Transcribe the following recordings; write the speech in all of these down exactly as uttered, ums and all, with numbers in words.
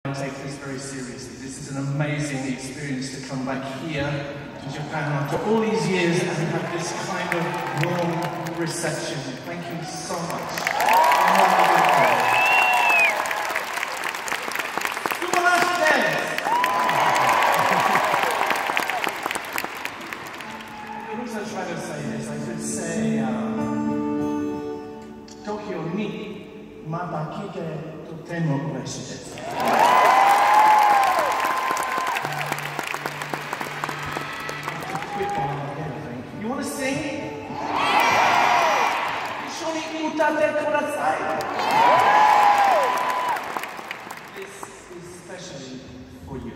take this very seriously. This is an amazing experience to come back here to Japan after all these years and have this kind of warm reception. Thank you so much. I could also try to say this. I could say um, Tokyo ni mata kite totemo ureshi desu. You want to sing? Ishoni utate kudasai. This is especially for you.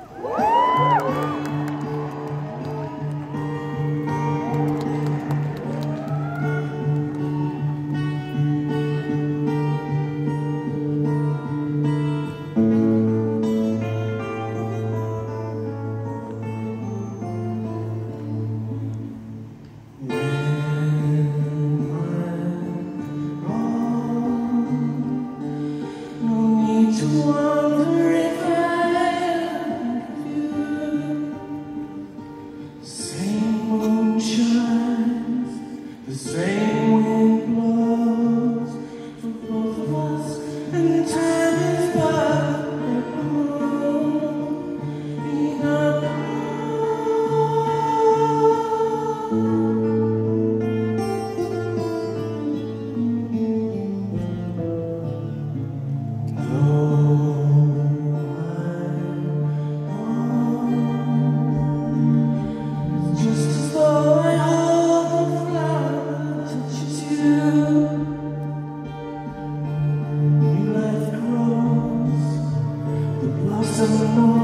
The same wind blows for both of us, and time is but a moment in our just as though I hold the flower touches you. New life grows, the blossom knows.